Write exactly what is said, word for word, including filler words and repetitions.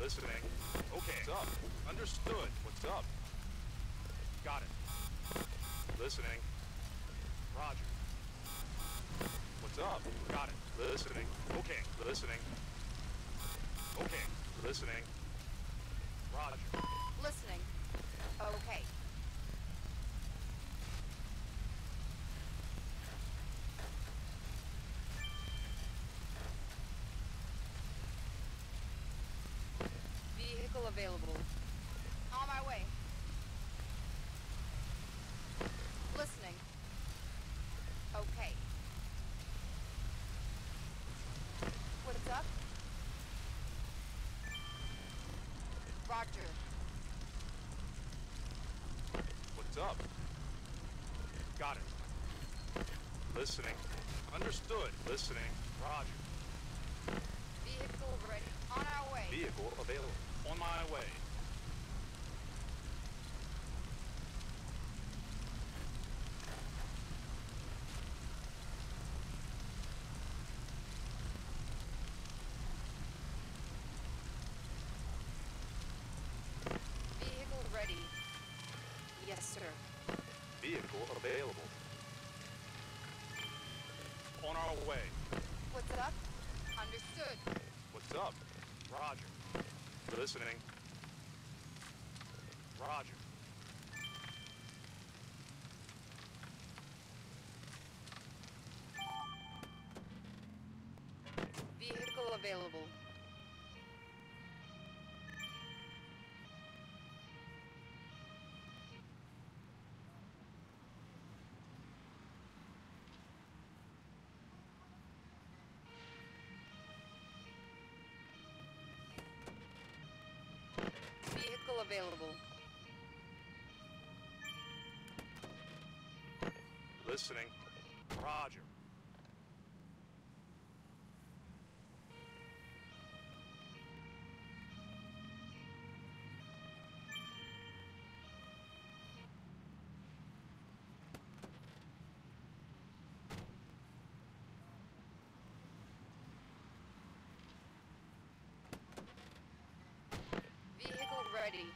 Listening. Okay. What's up? Understood. What's up? Got it. Listening. Roger. What's up? Got it. Listening. Okay. Listening. Okay. Listening. Roger. Listening. Okay. Vehicle available. On my way. Listening. Okay. What's up? Roger. What's up? Got it. Listening. Understood. Listening. Roger. Vehicle ready. On our way. Vehicle available. On my way. Vehicle ready. Yes, sir. Vehicle available. On our way. What's up? Understood. What's up? Roger. Listening. Roger. Vehicle available. Vehicle available. Listening. Roger. Vehicle ready.